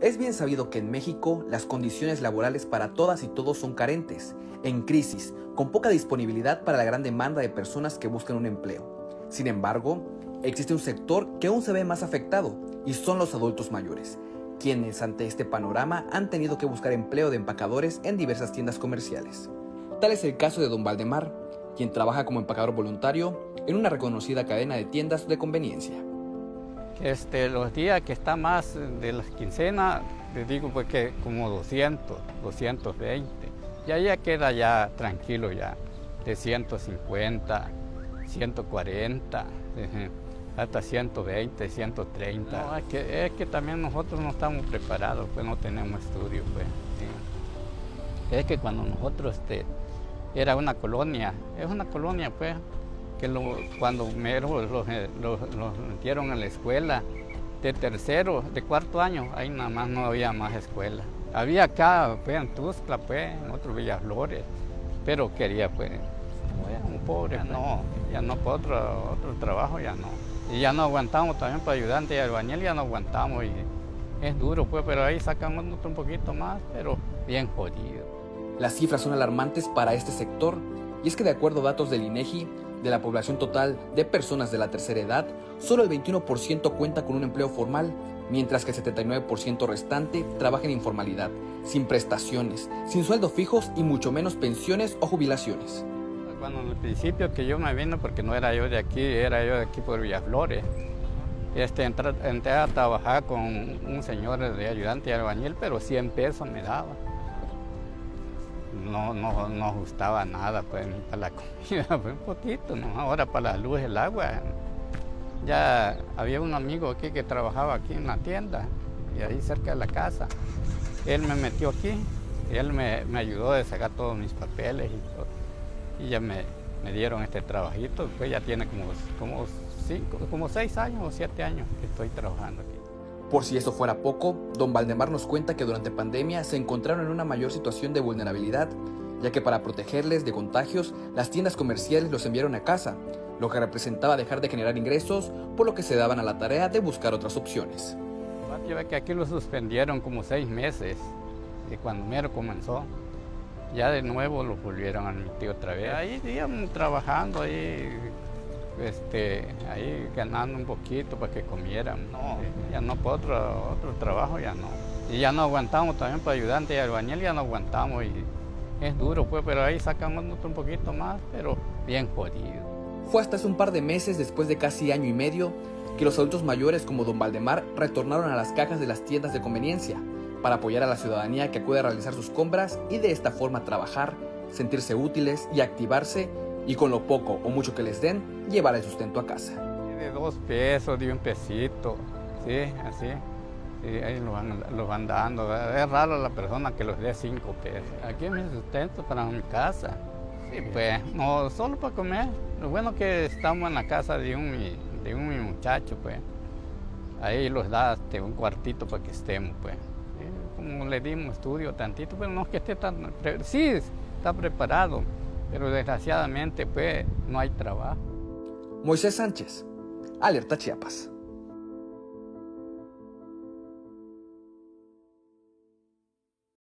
Es bien sabido que en México las condiciones laborales para todas y todos son carentes, en crisis, con poca disponibilidad para la gran demanda de personas que buscan un empleo. Sin embargo, existe un sector que aún se ve más afectado y son los adultos mayores, quienes ante este panorama han tenido que buscar empleo de empacadores en diversas tiendas comerciales. Tal es el caso de don Valdemar, quien trabaja como empacador voluntario en una reconocida cadena de tiendas de conveniencia. Los días que está más de las quincenas, les digo pues que como 200, 220. Ya queda ya tranquilo ya, de 150, 140, hasta 120, 130. No, es que también nosotros no estamos preparados, pues no tenemos estudio, pues. Sí. Es que cuando nosotros, era una colonia, es una colonia, pues, que cuando los metieron a la escuela de tercero, de cuarto año, ahí nada más no había más escuela. Había acá, pues, en Tuxtla, pues, en otro Villaflores, pero quería, pues, un pobre, ya no, por otro trabajo ya no. Y ya no aguantamos también para ayudante y albañil, ya no aguantamos y es duro, pues, pero ahí sacamos un poquito más, pero bien jodido. Las cifras son alarmantes para este sector, y es que de acuerdo a datos del INEGI, de la población total de personas de la tercera edad, solo el 21% cuenta con un empleo formal, mientras que el 79% restante trabaja en informalidad, sin prestaciones, sin sueldos fijos y mucho menos pensiones o jubilaciones. Cuando en el principio que yo me vine, porque no era yo de aquí, era yo de aquí por Villaflores, entré a trabajar con un señor de ayudante y albañil, pero 100 pesos me daba. No ajustaba nada, pues, ni para la comida, pues, un poquito, ¿no? Ahora para la luz, el agua. Ya había un amigo aquí que trabajaba aquí en la tienda, y ahí cerca de la casa. Él me metió aquí, y él me ayudó a sacar todos mis papeles y todo. Y ya me dieron este trabajito, pues ya tiene como 6 años o 7 años que estoy trabajando aquí. Por si eso fuera poco, don Valdemar nos cuenta que durante pandemia se encontraron en una mayor situación de vulnerabilidad, ya que para protegerles de contagios, las tiendas comerciales los enviaron a casa, lo que representaba dejar de generar ingresos, por lo que se daban a la tarea de buscar otras opciones. Yo ve que aquí lo suspendieron como 6 meses, y cuando mero comenzó, ya de nuevo lo volvieron a admitir otra vez. Ahí íbamos trabajando, ahí ganando un poquito para que comieran. No, ya no por otro trabajo, ya no. Y ya no aguantamos también para ayudante y albañil, ya no aguantamos y es duro, pues, pero ahí sacamos un poquito más, pero bien jodido. Fue hasta hace un par de meses, después de casi año y medio, que los adultos mayores como don Valdemar retornaron a las cajas de las tiendas de conveniencia para apoyar a la ciudadanía que acude a realizar sus compras y de esta forma trabajar, sentirse útiles y activarse, y con lo poco o mucho que les den, llevar el sustento a casa. De 2 pesos, de 1 pesito, sí, así, sí, ahí los van dando. Es raro la persona que los dé 5 pesos. Aquí es mi sustento para mi casa. Sí, pues, no solo para comer. Lo bueno es que estamos en la casa de un muchacho, pues. Ahí los da un cuartito para que estemos, pues. Como le dimos estudio tantito, pero no es que esté tan... Sí, está preparado, pero desgraciadamente, pues, no hay trabajo. Moisés Sánchez, Alerta Chiapas.